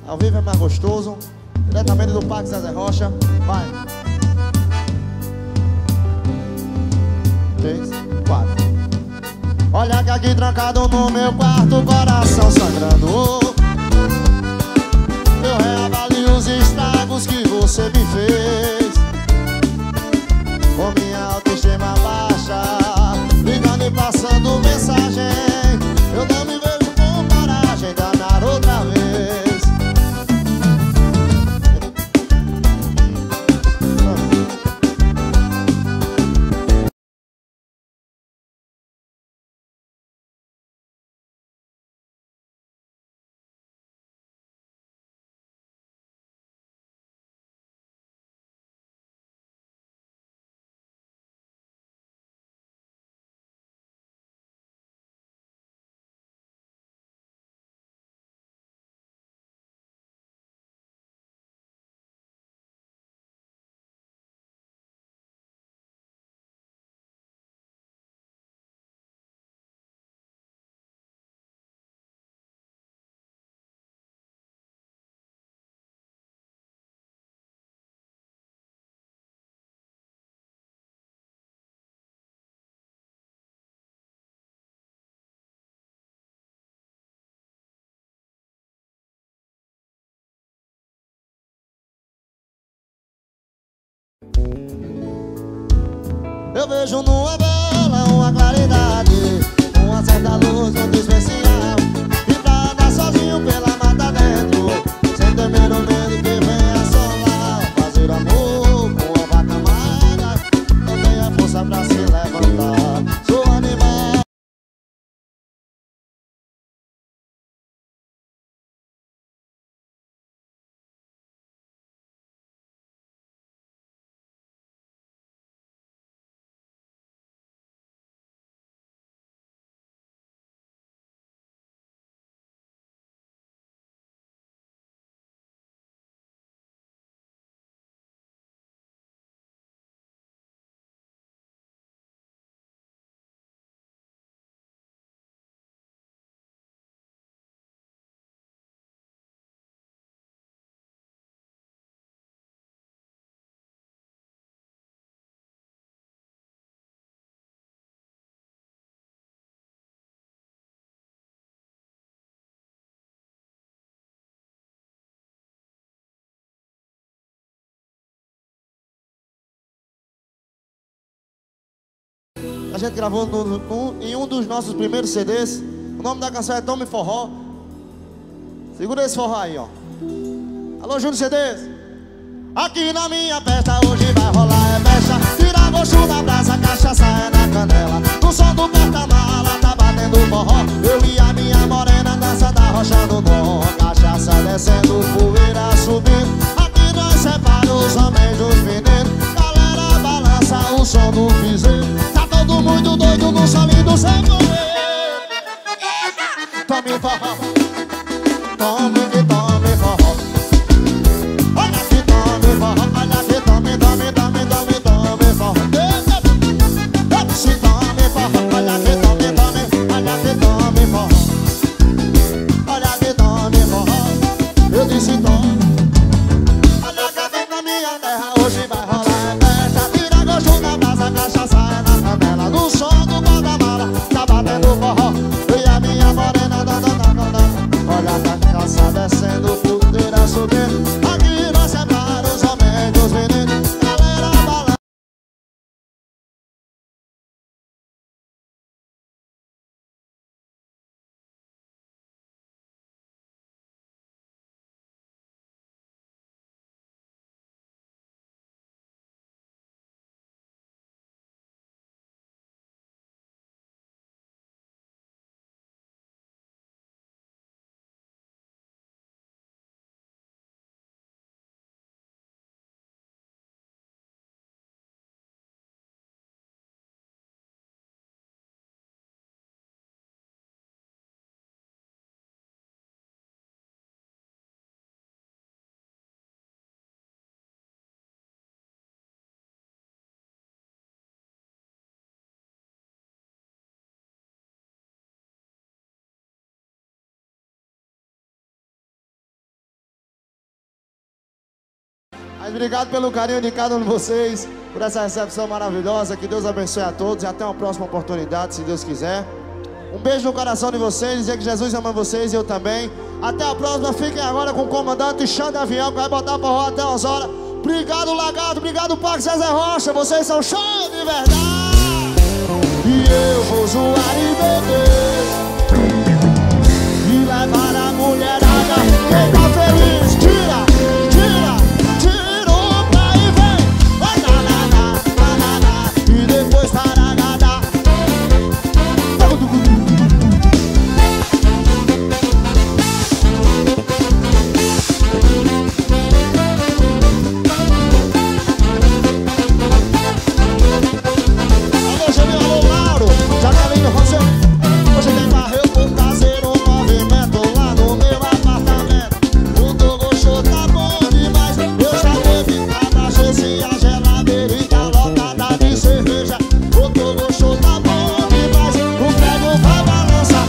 Ao vivo é mais gostoso. Diretamente do Parque Zezé Rocha. Vai. 3, 4. Olha que aqui trancado no meu quarto, coração sangrando. Eu reavalio os estragos que você me fez. Com minha autoestima baixa, ligando e passando mensagem. Eu não me vejo com coragem de amar outra vez. Eu vejo numa vela uma claridade, uma certa luz muito especial. E pra andar sozinho pela mata dentro, sem temer o medo que vem assolar. Fazer amor com a vaca magra, não tem a força pra se levantar. Sou animal. A gente gravou em um dos nossos primeiros CDs. O nome da canção é Tome Forró. Segura esse forró aí, ó. Alô, Júnior CDs. Aqui na minha festa hoje vai rolar é festa. Tira gosto da brasa, cachaça é na canela. No som do porta-mala tá batendo forró. Eu e a minha morena dança da rocha do dom. Cachaça descendo, poeira subindo. Aqui nós separa os homens dos meninos. Galera balança o som do piseiro. Todo muito doido no solinho do samba. Tome forró, tome que tome forró. Olha que tome forró, olha que tome, tome, tome, tome, tome forró. Se tome forró, olha que tome, tome, olha que tome forró. Olha que tome forró. Eu disse tome. Mas obrigado pelo carinho de cada um de vocês, por essa recepção maravilhosa. Que Deus abençoe a todos e até uma próxima oportunidade, se Deus quiser. Um beijo no coração de vocês, dizer que Jesus ama vocês e eu também. Até a próxima, fiquem agora com o comandante Xande Avião, que vai botar forró até umas horas. Obrigado, Lagarto, obrigado, Parque César Rocha, vocês são show de verdade. E eu vou zoar e beber e levar a mulherada. Quem tá feliz, tira, tira, tira o pé e vem. Vai na, e depois taragada. Alô, Juninho, alô, Lauro, Jacalinho, você. Hoje tem barril por fazer um movimento lá no meu apartamento. O Dogo Show tá bom demais. Eu já bebi cachaça e a geladeira e tá lotada de cerveja. O Dogo Show tá bom demais. O prédio vai balançar.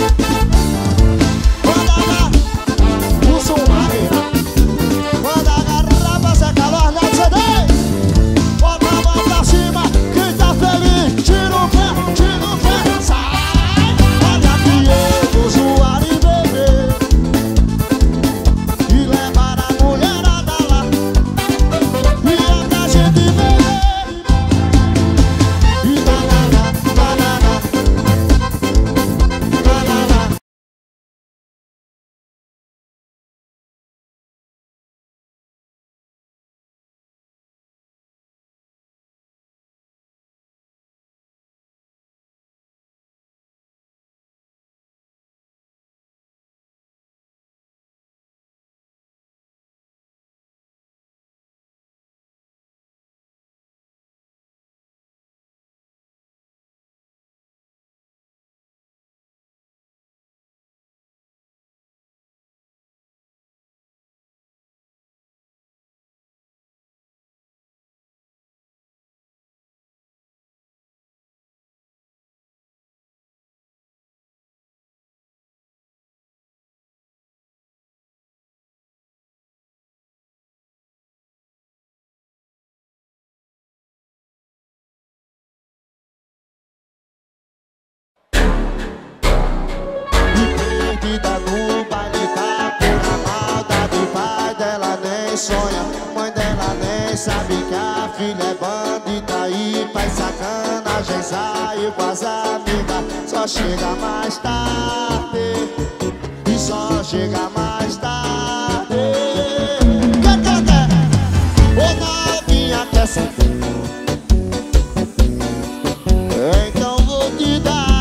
Manda lá, o som vai virar. Manda a garrafa, se é calor na CD. Bota a mão pra cima, quem tá feliz, tira o pé, sai. Olha que eu vou zoar e beber e levar a mulherada lá. E até a gente beber e banana, banana, banana. Perdida no baile tá pela maldade. O pai dela nem sonha, mãe dela nem sabe que a filha é bandida. E faz sacanagem, saiu com as amigas. Só chega mais tarde, e só chega mais tarde. Ô novinha quer saber? Então vou te dar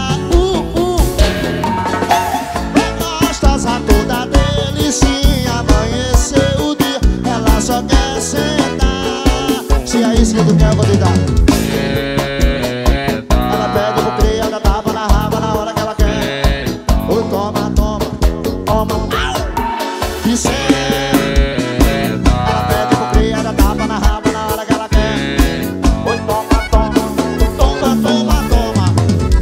gostosa toda delicinha. Amanheceu o dia, ela só quer sentar. Se é isso que tu quer, eu vou te dar. Ela pede pro cria, dá tapa na raba na hora que ela quer. Oi, toma, toma, toma. Que senta. Ela pede pro cria, dá tapa na raba na hora que ela quer. Oi, toma, toma, toma, toma, toma.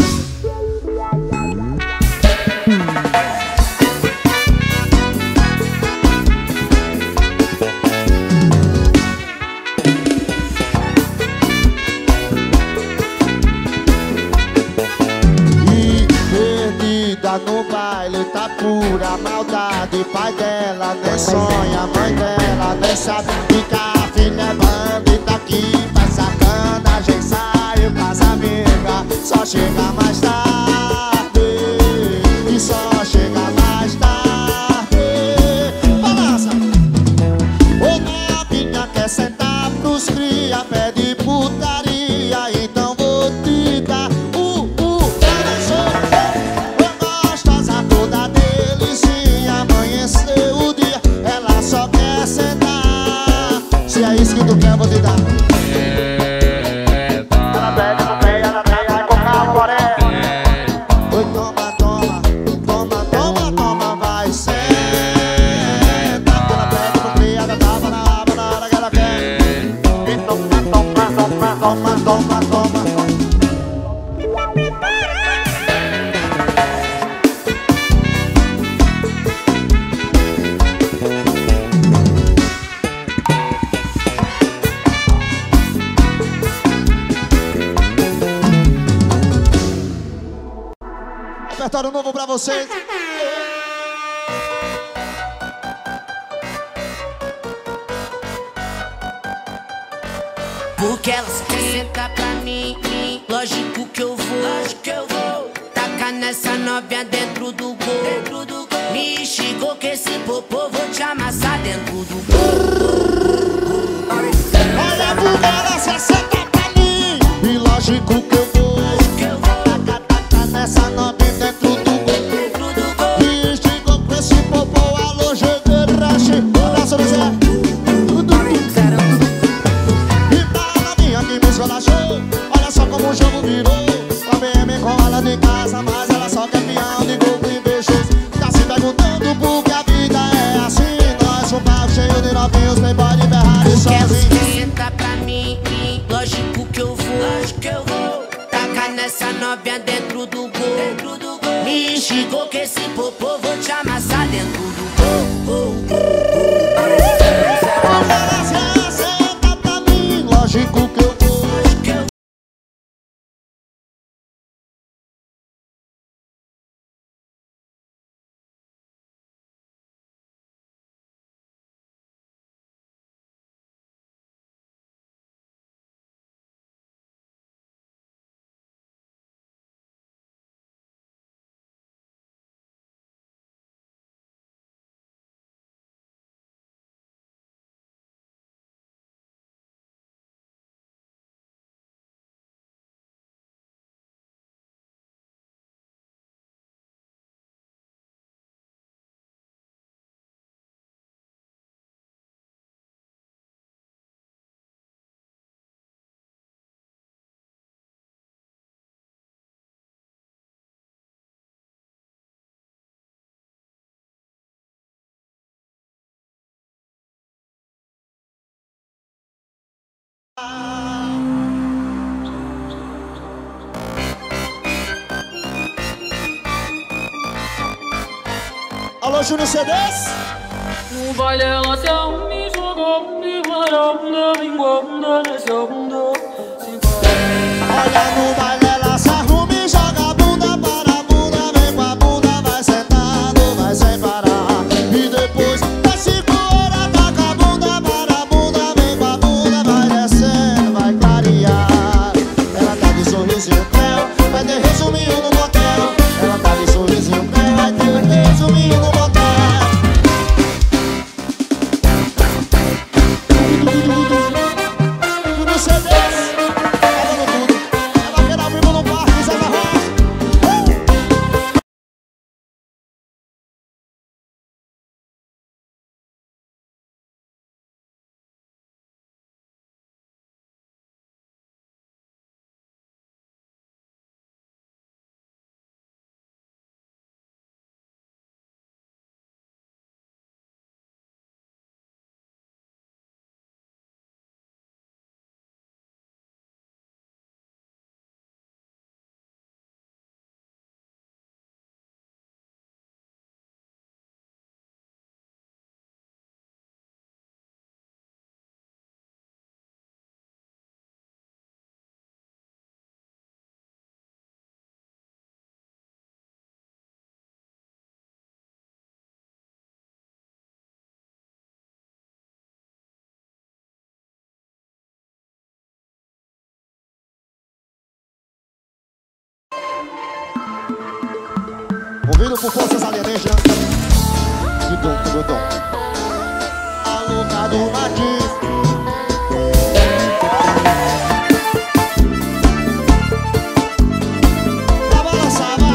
No baile tá pura maldade. Pai dela nem sonha, mãe dela nem sabe que a filha é bandida. Que faz sacanagem, saiu com as amigas. Só chega mais tarde, e só chega mais tarde. Balança! Ô novinha quer sentar pros cria, pede putaria. Então vou te dar toda delicinha. Amanheceu o dia, ela só quer sentar. Se é isso que tu quer, vou te dar. Ela pede no pé, ela vai colocar o coré. Oi, toma, toma, toma, toma, toma, vai senta. Ela pede no pé, ela tava na raba na hora que ela quer. E toma, toma, toma, toma, toma, toma. repertório novo pra vocês. Porque ela senta pra mim, lógico que eu vou. Taca nessa novinha dentro do gol. Me xingou que esse popô vou te amassar dentro do gol. Olha porque ela senta pra mim e lógico que eu vou. Taca nessa novinha dentro do gol. Me xingou que esse popô alô jogueiro rache. Abraço, Zé. Olha só como o jogo virou. A BM com ela de casa, mas ela só quer peão de gol e beijos. Tá se perguntando por que a vida é assim. Nós um carro cheio de novinhos, playboy de Ferrari sozinho. Porque senta pra mim, lógico que eu vou. Taca nessa novinha dentro do gol. Me xingou que esse popô vou te amassar dentro do gol. Ela senta pra mim, lógico que eu vou. Alô, Júnior CDs? No baile ela se arruma e jogou de varanda, enguanda nesse mundo. Olha, no baile ela se arruma e joga a bunda para a bunda. Vem com a bunda, vai sentando, vai sem parar. E depois vai segura, toca a bunda para a bunda. Vem com a bunda, vai descendo, vai clarear. Ela tá de sorrisinho creu, vai ter resuminho no motel. Ela tá de sorrisinho creu, vai ter resuminho no motel. Tudo CDs. Movido por forças alienígenas. Gudum. A louca do Martins. A balançava.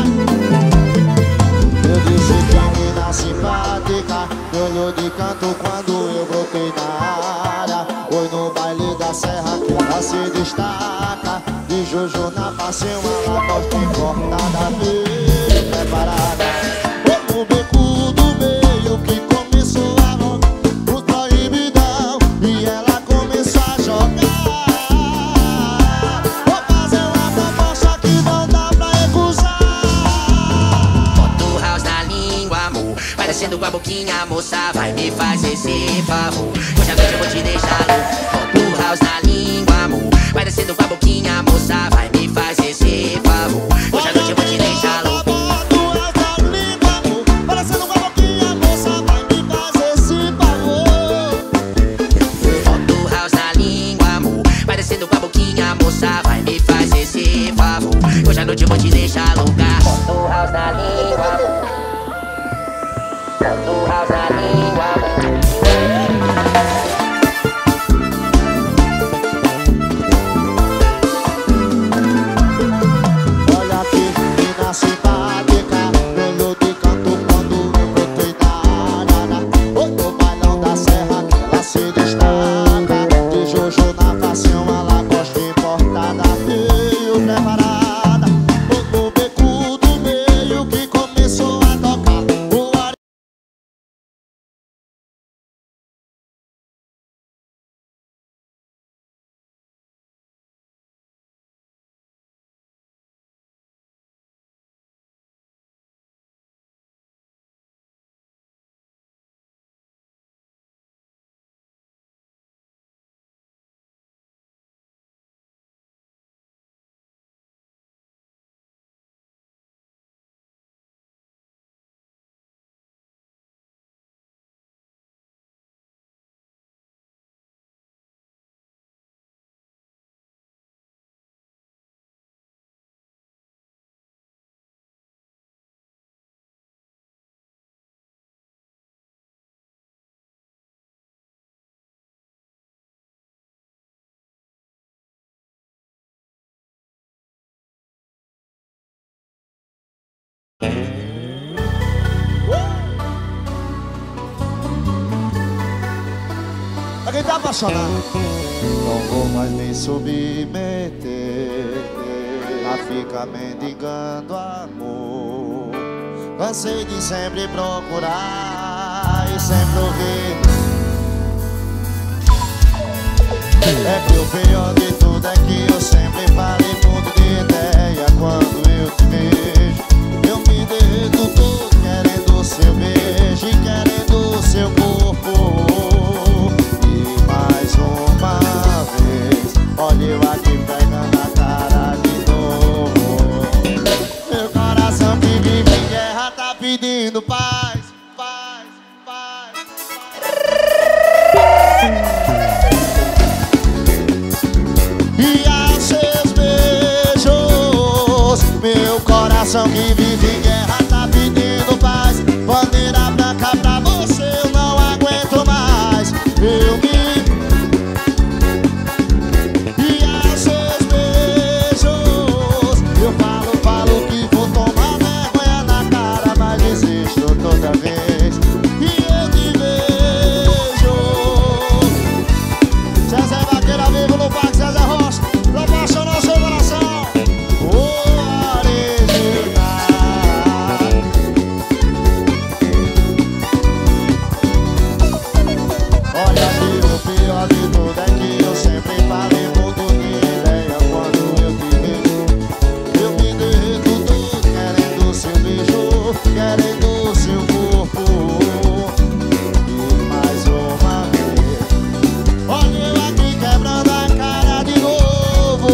Eu disse que menina simpática. Me olhou de canto quando eu brotei na área. Foi no baile da serra que ela se destaca. De Jojo na face, uma lagosta cortada bem preparada. Foi no beco do meio que começou a rolar o proibidão e ela começou a jogar. Vou fazer uma proposta que não dá pra recusar. Bota o house na língua, amor. Vai descendo com a boquinha, moça, vai me fazer esse favor. Hoje à noite eu vou te deixar louco. Bota o house na língua, amor. Vai descendo com a boquinha, moça, vai me fazer esse favor. Hoje à noite eu vou te deixar louco. noite eu vou te deixar louca. Bota o house na língua, bota o house na língua. Olha aqui, menina simpática, olhou de canto quando eu botei na arara. Oi, no bailão da serra que ela se destaca. De Jojo na facião, ela gosta importada, meio preparada. No beco do meio que começou a tocar o ar. Pra quem tá apaixonado, não vou mais me submeter a ficar mendigando amor. Cansei de sempre procurar e sempre ouvir. É que o pior de tudo é que eu sempre falei muito de ideia. Quando eu te vejo, eu me derreto todo querendo seu beijo e querendo seu corpo. Mais uma vez, olha eu aqui pegando a cara de novo. Meu coração que vive em guerra tá pedindo paz, paz, paz, paz. E aos seus beijos, meu coração que vive em guerra tá pedindo paz. Bandeira branca pra você, eu não aguento mais. Eu me toda vez que eu te vejo. Zezé Vaqueiro ao vivo no Parque Zezé Rocha, proporcionou seu coração o original. Olha que o pior de tudo é que eu sempre falei muito de ideia. Quando eu te vejo, eu me derreto todo querendo seu beijo, querendo seu corpo. E mais uma vez, olha eu aqui quebrando a cara de novo.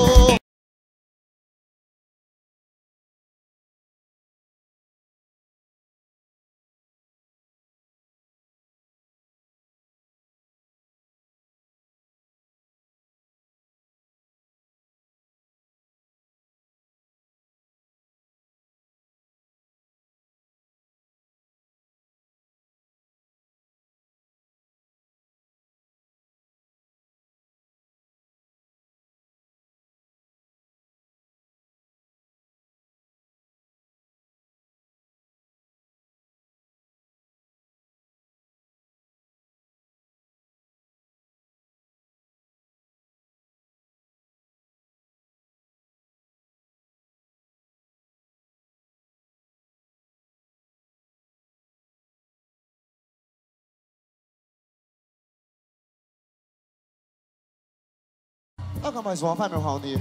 Toca mais uma, vai meu Raoni.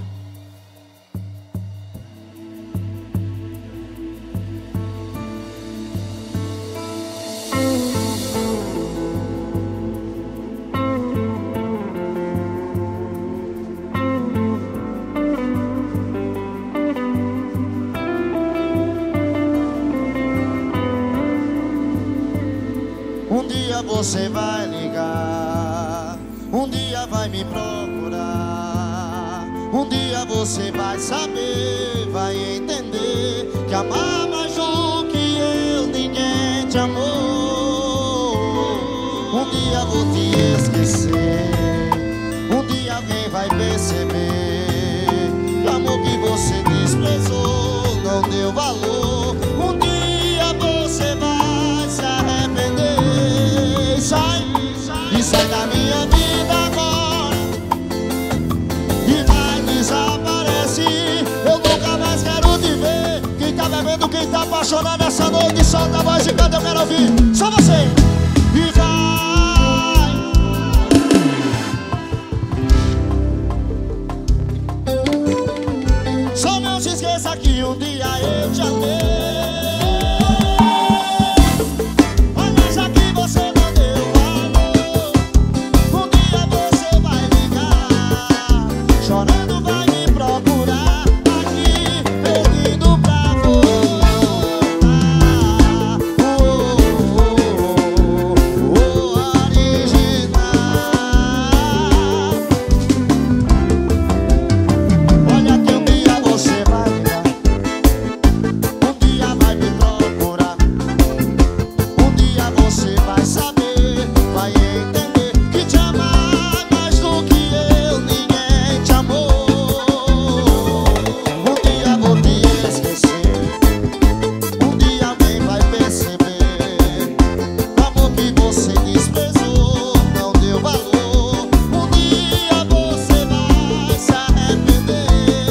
Um dia você vai ligar, um dia vai me procurar. Um dia você vai saber, vai entender que amar mais do que eu, ninguém te amou. Um dia vou te esquecer, um dia alguém vai perceber que o amor que você desprezou não deu valor. Um dia você vai se arrepender. Sai da minha vida agora e vai desaparecer. Eu nunca mais quero te ver. Quem tá bebendo, quem tá apaixonado essa noite, solta a voz e canta, eu quero ouvir. Só você. E vai. Só não se esqueça que um dia eu te amei. Olha, já que você não deu valor, um dia você vai ligar, chorando vai me procurar aqui, pedindo pra voltar. Original. Olha que um dia você vai ligar, um dia vai me procurar, um dia você vai saber, vai entender que te amar mais do que eu, ninguém te amou. Um dia vou te esquecer, um dia alguém vai perceber o amor que você desprezou não deu valor. Um dia você vai se arrepender.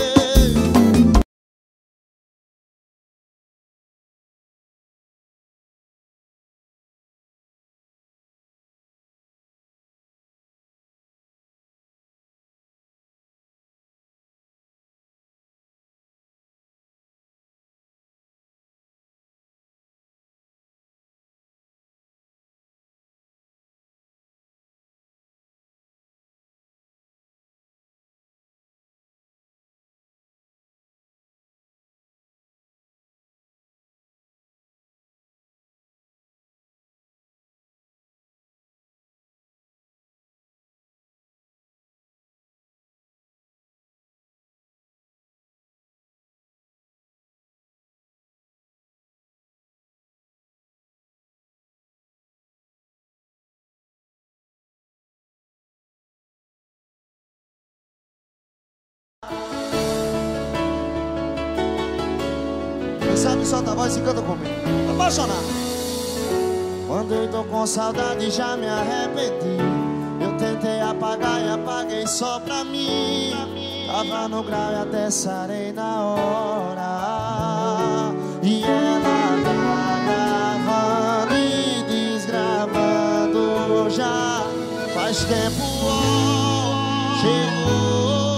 Quem sabe solta a voz e canta comigo. Apaixonado. Quando eu tô com saudade já me arrependi. Eu tentei apagar e apaguei só pra mim. Tava no grau e até sarei na hora. E ela tá gravando e desgravando já. Faz tempo, ó, chegou.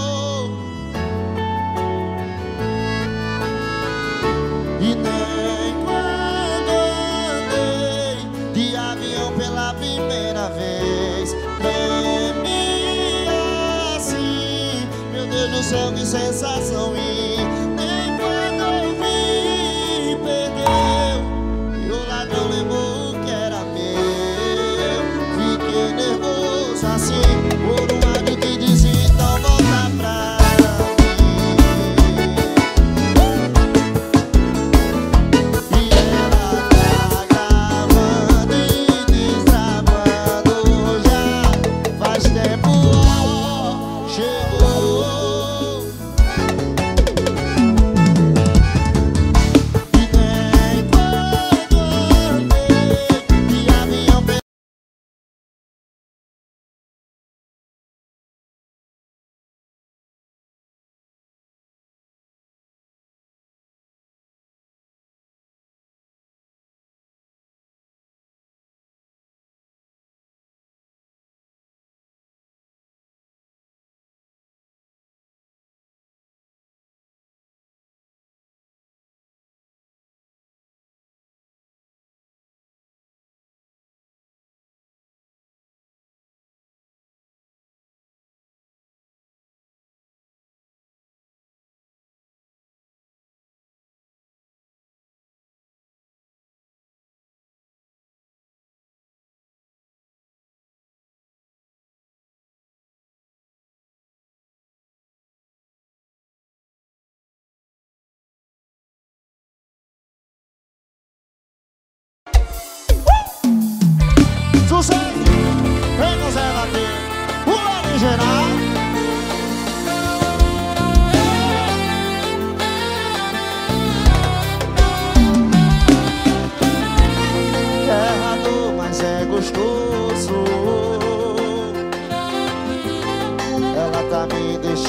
E nem quando andei de avião pela primeira vez tremi assim. Meu Deus do céu, que sensação. E nem quando eu vi, perdeu e o ladrão levou o que era meu. Fiquei nervoso assim por um ato que dizia então volta pra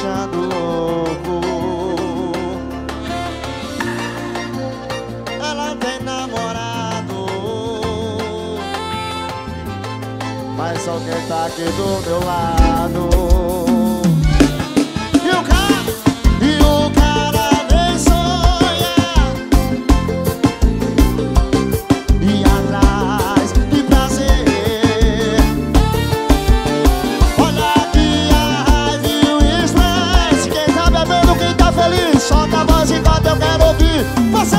deixando louco. Ela tem namorado, mas só quem tá aqui do meu lado. E o cara nem sonha ir atrás de prazer. Olha aqui a raiva e o estresse. Quem tá bebendo, quem tá feliz, solta a voz enquanto eu quero ouvir você.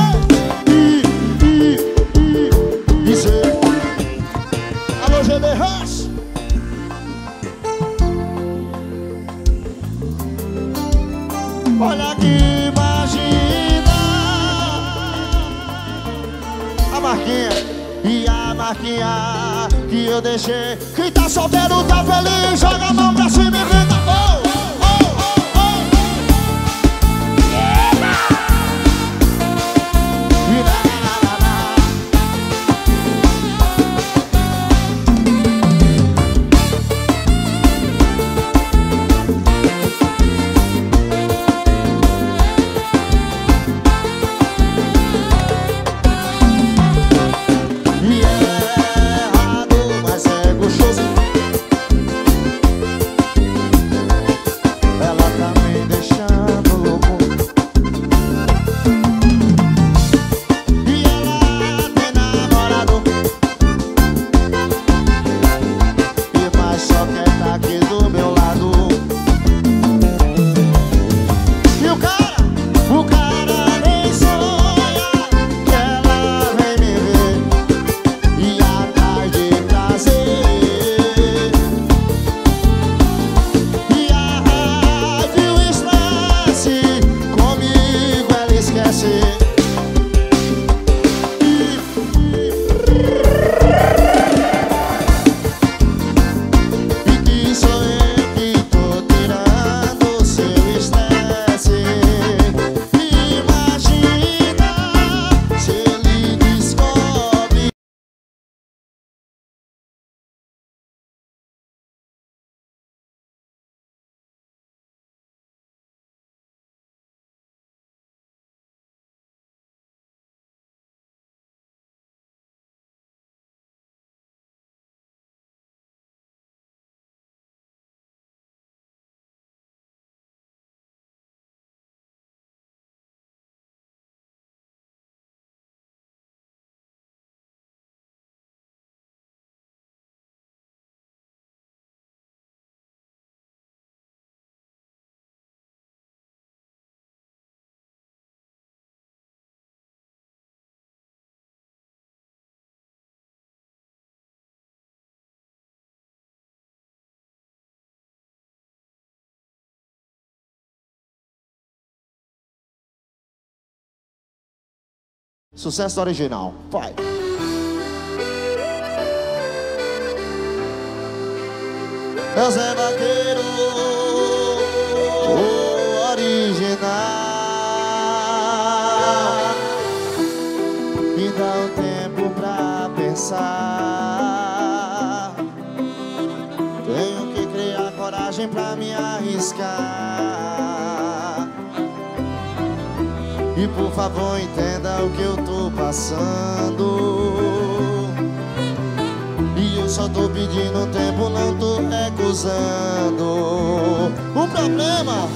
Dizer alô, GD Rush. Olha que imagina a marquinha e a marquinha que eu deixei. Quem tá solteiro, tá feliz, joga a mão pra cima e grita oh, oh, oh, oh. Sucesso original, vai. Eu sou vaqueiro, o original. Me dá um tempo pra pensar. Tenho que criar coragem pra me arriscar. E por favor entenda o que eu tô passando. E eu só tô pedindo tempo, não tô recusando. O problema,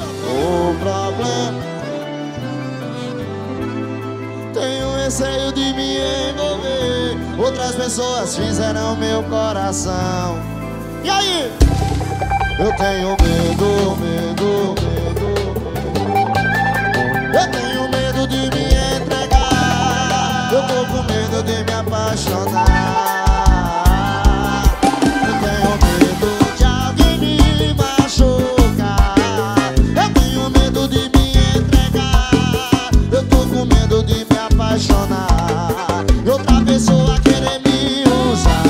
tenho receio de me envolver. Outras pessoas fizeram meu coração. E aí? Eu tenho medo. Eu tenho medo de me entregar. Eu tô com medo de me apaixonar. Eu tenho medo de alguém me machucar. Eu tenho medo de me entregar. Eu tô com medo de me apaixonar e outra pessoa querer me usar.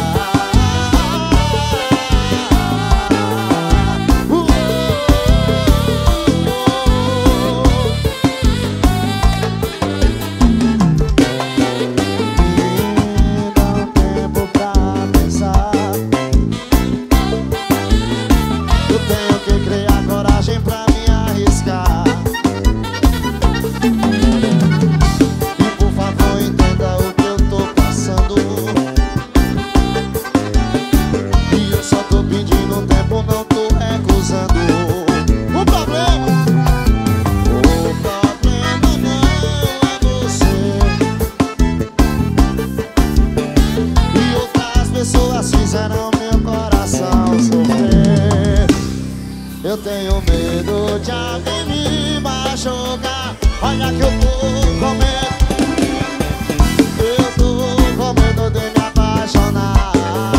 medo de alguém me machucar. Olha que eu tô com medo. Eu tô com medo de me apaixonar.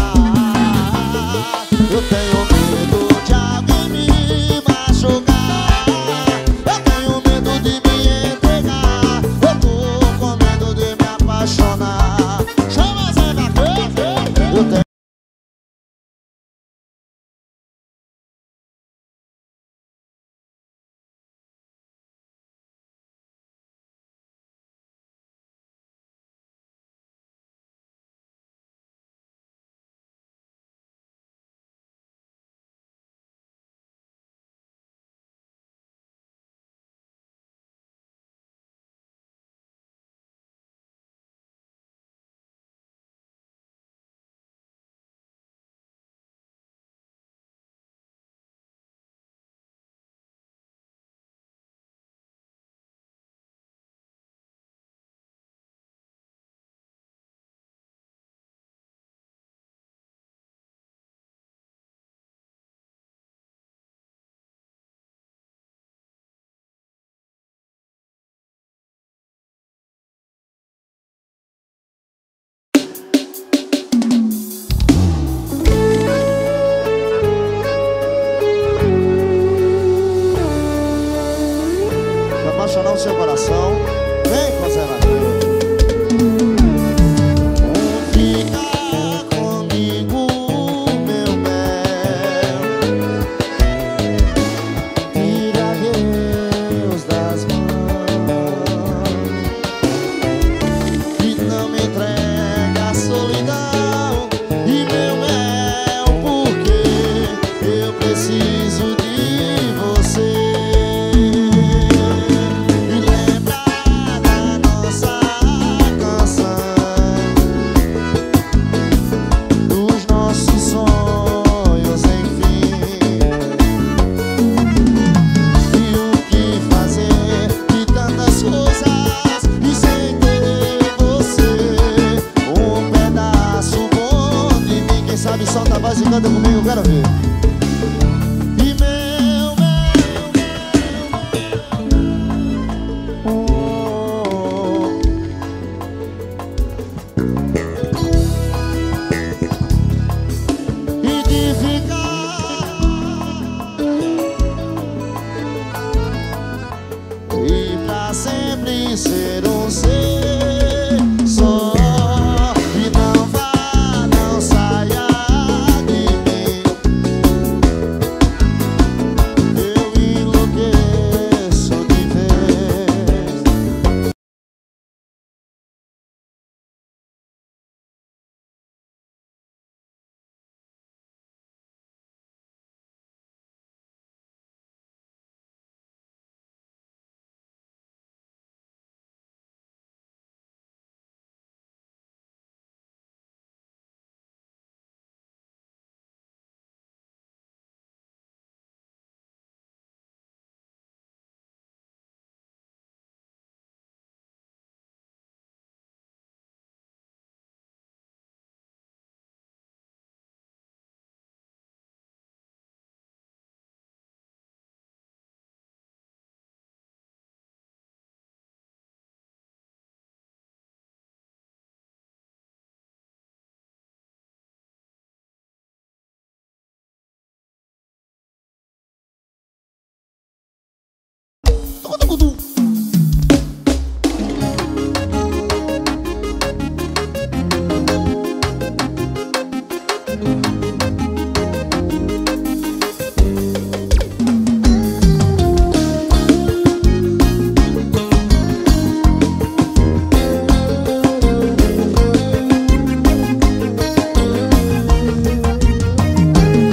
Eu tenho medo de alguém me machucar. Eu tenho medo de me entregar. Eu tô com medo de me apaixonar. Chama Zé Vaqueiro. Eu tenho. Apaixonar o seu coração. Vem, Conservador. Fica comigo, meu mel. Tira Deus das mãos e não me entrega a solidão. E meu mel, porque eu preciso de você. Solta a voz e canta comigo, eu quero ver. E meu e de ficar e pra sempre ser um ser só. E não vá, não saia.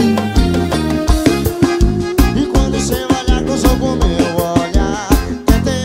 E quando você olhar com o meu olhar,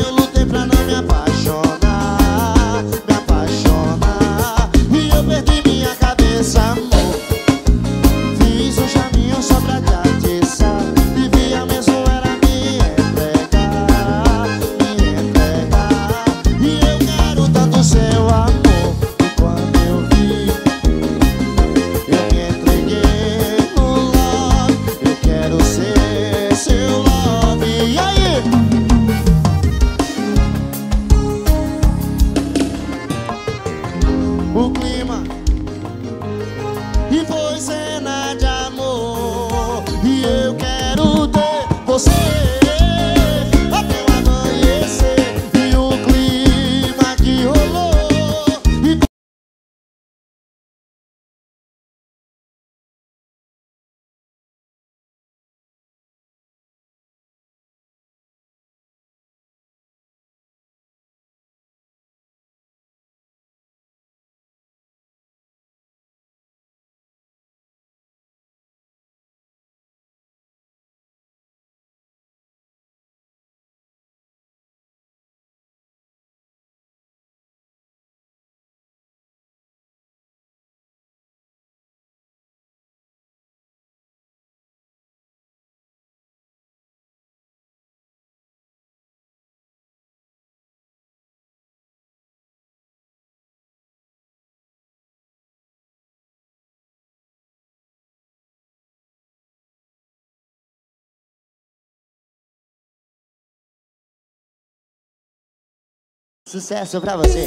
Sucesso pra você.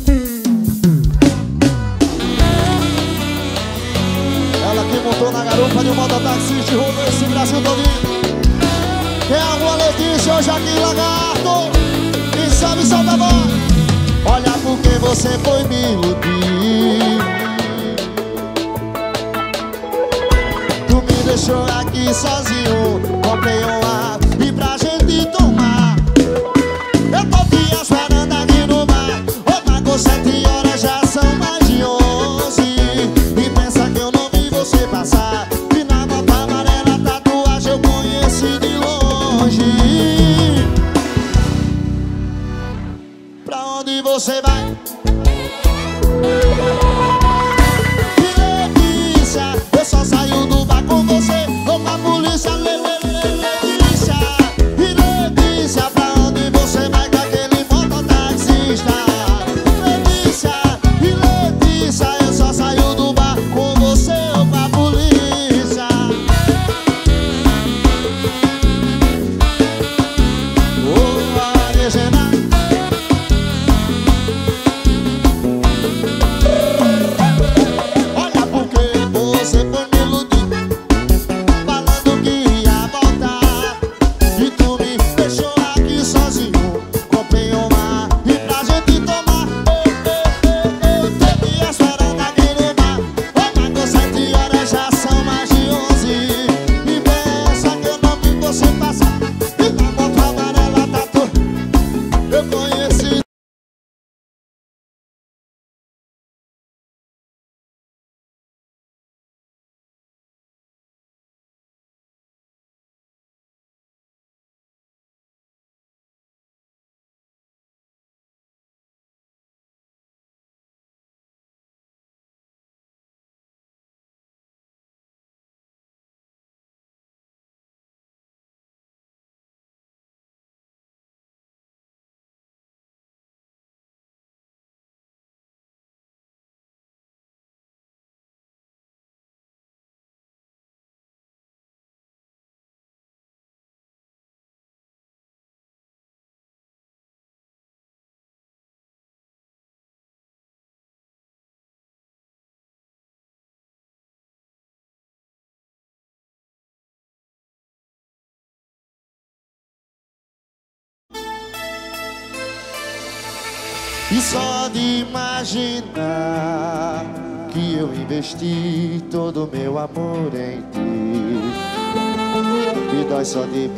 Ela que montou na garupa de um mototaxista e rodou esse Brasil todinho. Tem alguma Letícia ou Jaquim Lagarto? Quem sabe solta a voz. Olha porque você foi me iludir. Tu me deixou aqui sozinho. Comprei um ar e pra gente tomar. Eu tô te esperando aqui no bar. Pagou 7 horas, já são mais de 11. E pensa que eu não vi você passar. E na bota amarela tatuagem eu conheci de longe. Pra onde você vai? Letícia, eu só saio do bar com você. Vou pra polícia, Letícia. E Letícia, pra onde você vai com aquele mototaxista? Letícia, e Letícia, eu só saio do bar com você ou pra polícia. Oh, Regina. Olha porque você foi me iludir, falando que ia voltar. E tu me deixou aqui sozinho. Comprei um mar e pra gente tomar. Tô me esperando aqui no bar. Pagou 7 horas, já são mais de 11. E pensa que eu não vi você passar. E na moto amarela tatu eu conheci. E só de imaginar que eu investi todo o meu amor em ti, e dói só de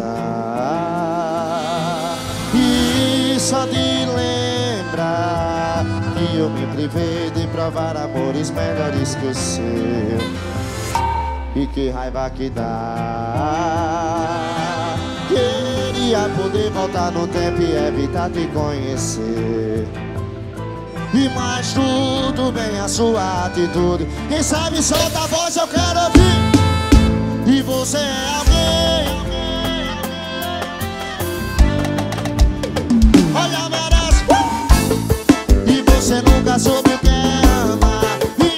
pensar. E só de lembrar que eu me privei de provar amores melhores que o seu. E que raiva que dá. Queria poder voltar no tempo e evitar te conhecer. E mais tudo bem a sua atitude. Quem sabe solta a voz, eu quero ouvir. E você é alguém. Olha, merece. E você nunca soube o que é amar.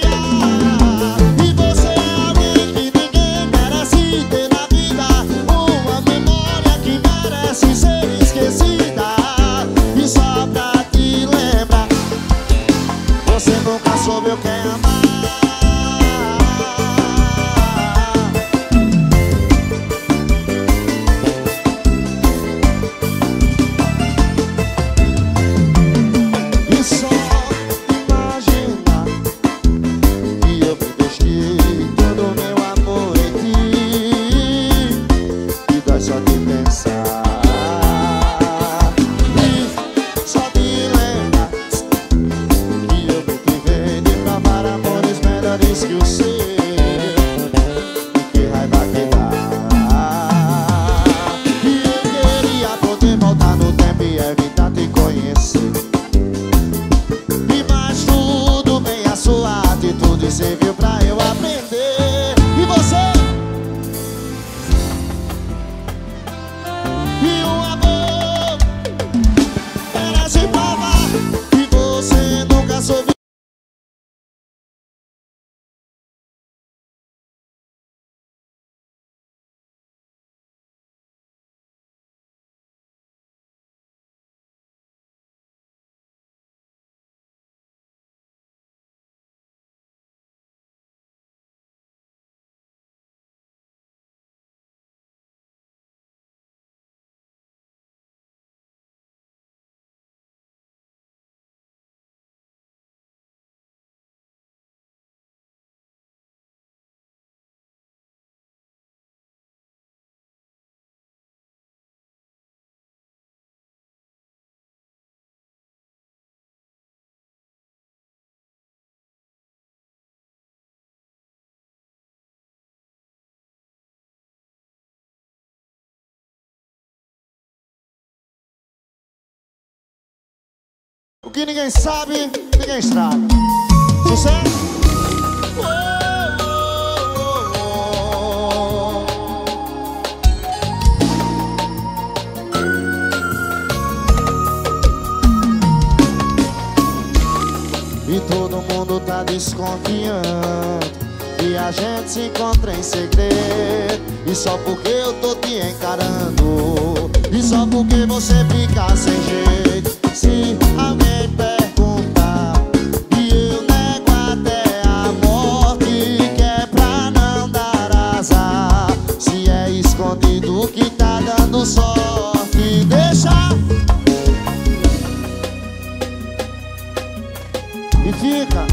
E você é alguém que ninguém merece ter na vida. Uma memória que merece ser esquecida. E só pra te lembrar, você nunca soube o que é amar. que ninguém sabe, ninguém estraga. Sucesso? E todo mundo tá desconfiando que a gente se encontra em segredo. E só porque eu tô te encarando, e só porque você fica sem jeito. Se alguém perguntar, e eu nego até a morte, que é pra não dar azar. Se é escondido que tá dando sorte, deixa. E fica.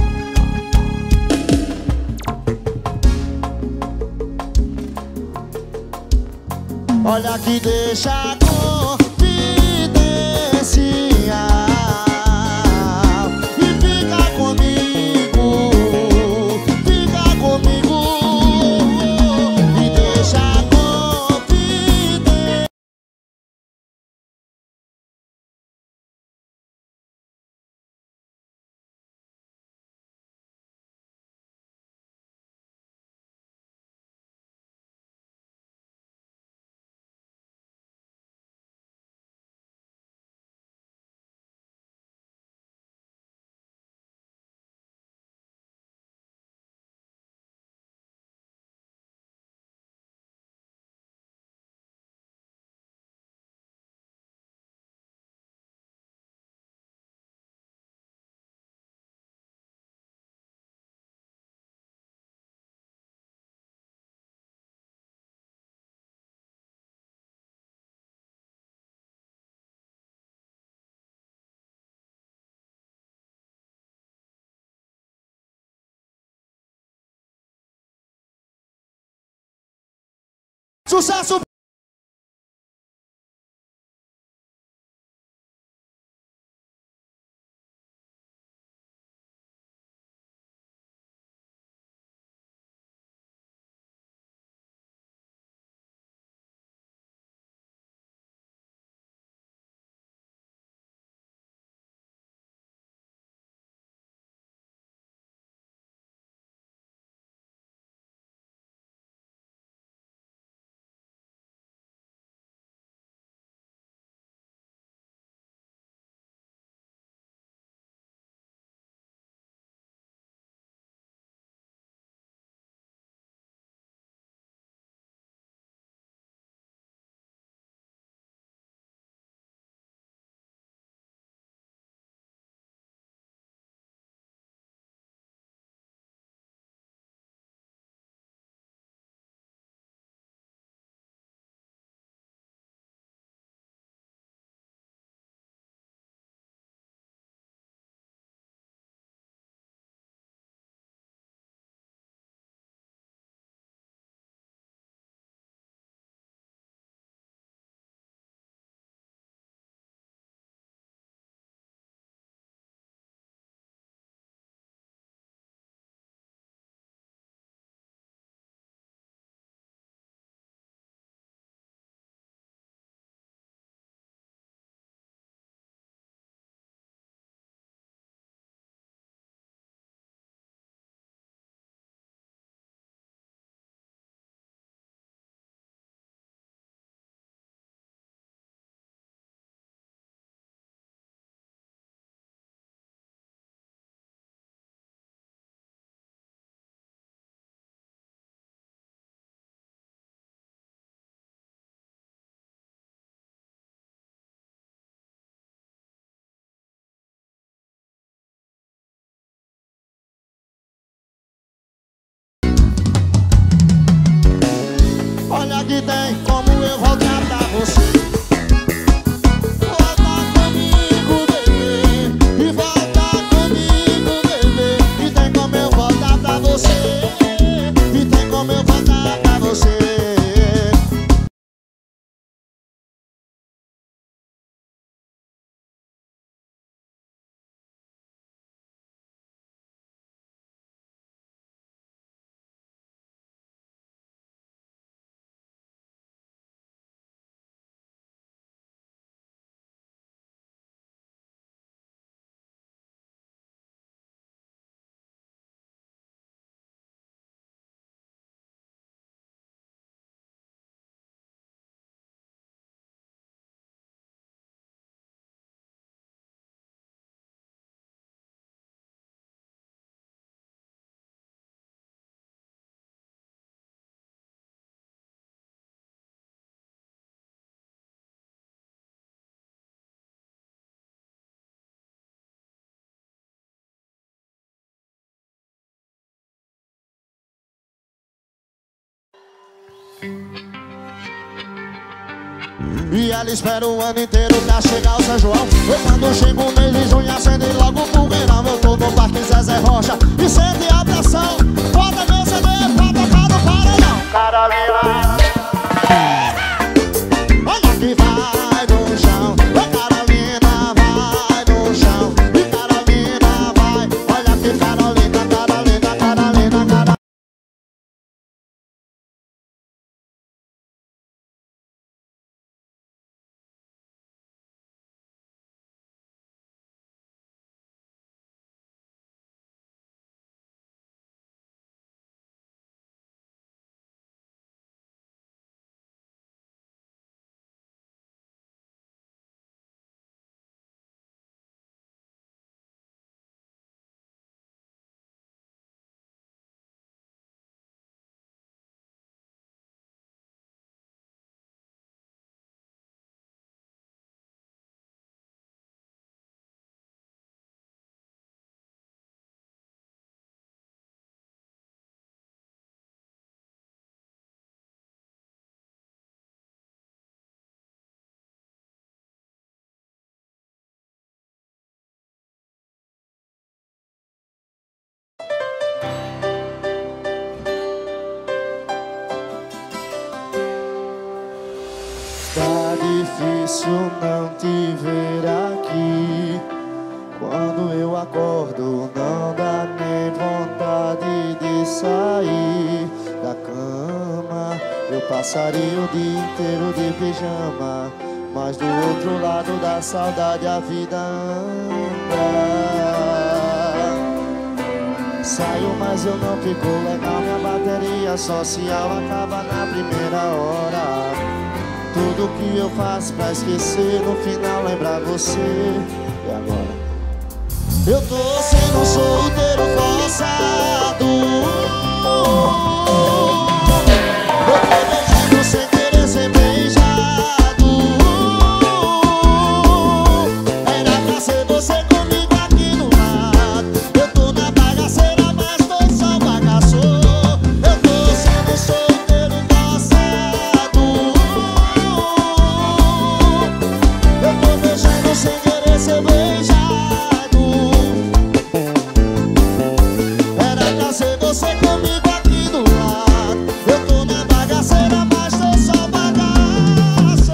Olha que deixa a confidencial e fica comigo, fica comigo. E deixa a confidencial. Sucesso! Olha que tem como eu voltar pra você. Volta comigo, bebê, e volta comigo, bebê. E tem como eu voltar pra você, e tem como eu voltar pra você. E ela espera o ano inteiro pra chegar o São João. Eu quando chego o mês de junho acende logo o fogueirão. Eu tô no Parque Zezé Rocha e sente a pressão. Bota meu CD pra tocar no paredão. Carolina, olha que vai no chão. Carolina vai no chão. E Carolina vai. Olha que Carolina, Carolina, Carolina, Carolina. Tá difícil não te ver aqui. Quando eu acordo não dá nem vontade de sair da cama. Eu passaria o dia inteiro de pijama, mas do outro lado da saudade a vida anda. Saio, mas eu não fico legal. Minha bateria social acaba na primeira hora. Tudo que eu faço pra esquecer, no final lembrar você. E agora? Eu tô sendo solteiro forçado. Eu tô beijando sem querer ser beijado. Era pra ser você comigo aqui no lado. Eu tô na bagaceira, mas tô só bagaçou. Eu tô sendo solteiro forçado. Eu tô beijando sem querer ser beijado. Era pra ser você comigo aqui do lado. Eu tô na bagaceira, mas tô só bagaço.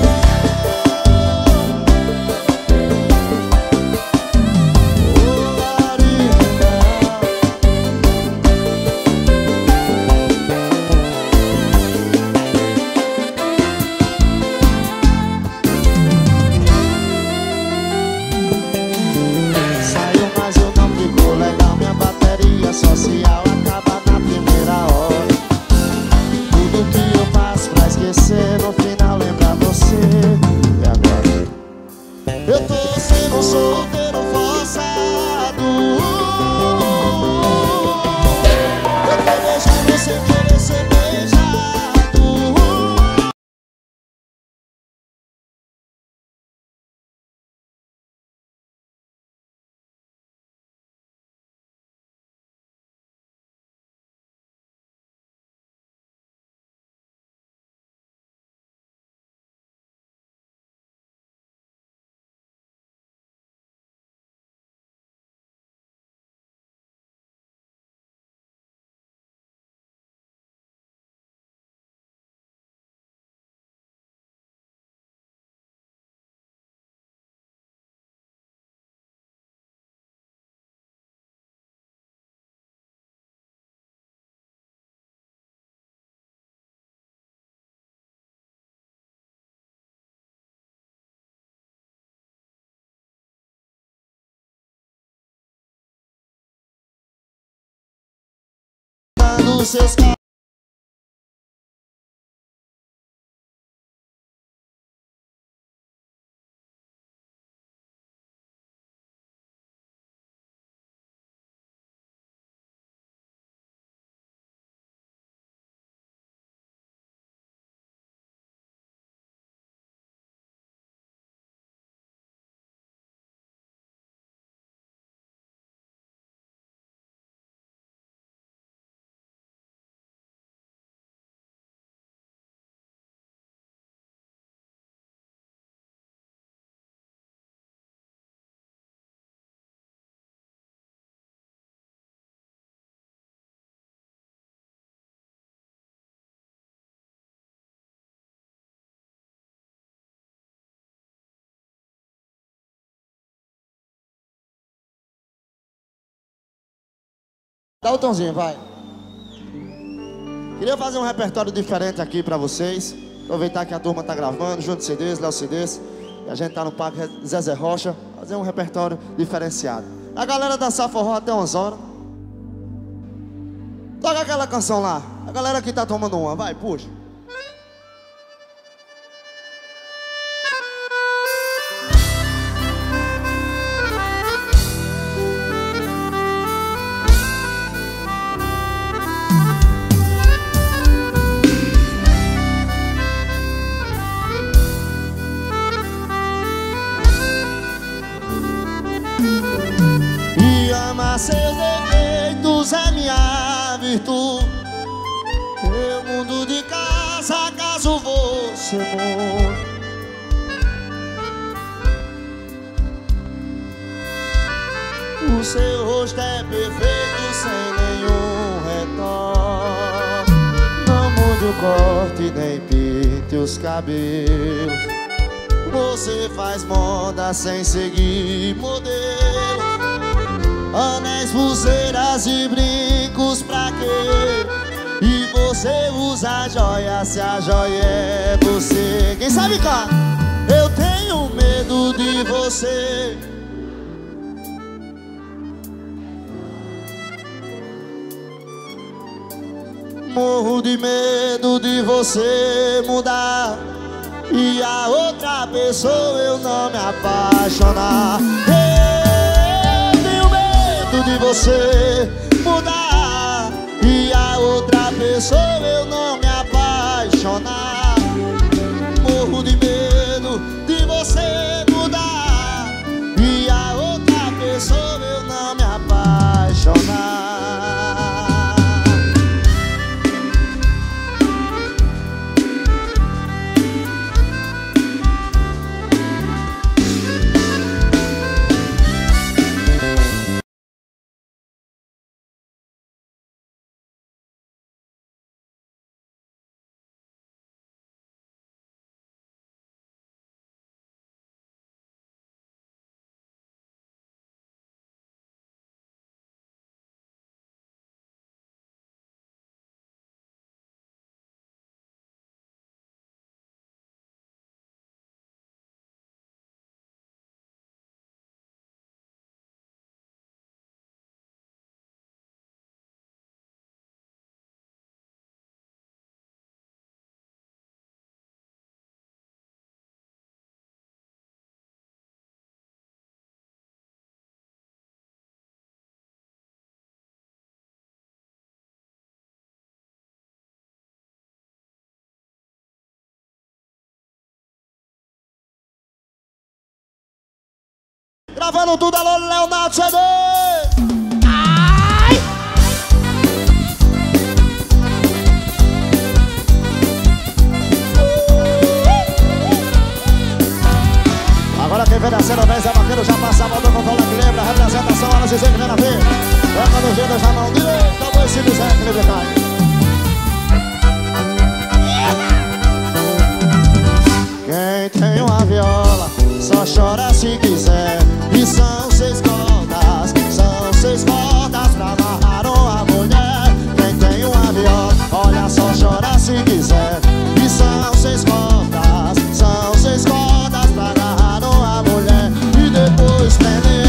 Saiu, mas eu não fico legal. Minha bateria social acaba na primeira hora. Tudo que eu faço pra esquecer, no final lembrar você. E agora? Eu tô sendo solteiro forçado. Eu tô beijando sem querer ser beijado. Nos seus Dá o tomzinho, vai. Queria fazer um repertório diferente aqui pra vocês. Aproveitar que a turma tá gravando, junto CDs, Léo CDs. E a gente tá no Parque Zezé Rocha. Fazer um repertório diferenciado. A galera dançar forró até 11 horas. Toca aquela canção lá. A galera aqui tá tomando uma, vai, puxa. Seus defeitos é minha virtude. Eu mudo de casa caso você mude. O seu rosto é perfeito sem nenhum retorno. Não mude o corte nem pinte os cabelos. Você faz moda sem seguir modelo. Anéis, pulseiras e brincos pra quê? E você usa joia se a joia é você. Quem sabe cá? Eu tenho medo de você. Morro de medo de você mudar e a outra pessoa eu não me apaixonar. De você mudar e a outra pessoa eu não me apaixonar. Morro de medo de você mudar e a outra pessoa eu não me apaixonar. Gravando tudo, alô, Leonardo CD. Ai! Agora quem vem da cena vez é vaqueiro, já passa a mão do controle equilíbrio. A representação, ela se sempre vem na frente. Pega no gelo, já mão direita, dois se fizer equilíbrio cai. Quem tem uma viola só chora se quiser. E são 6 cordas, são 6 cordas pra amarrar uma mulher. Quem tem uma viola, olha só chora se quiser. E são 6 cordas, são 6 cordas pra amarrar uma mulher. E depois prender.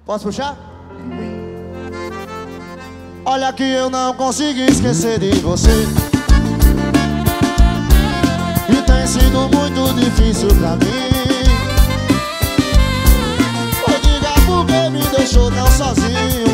Posso puxar? Olha que eu não consigo esquecer de você, e tem sido muito difícil pra mim. Pô, diga por que me deixou tão sozinho.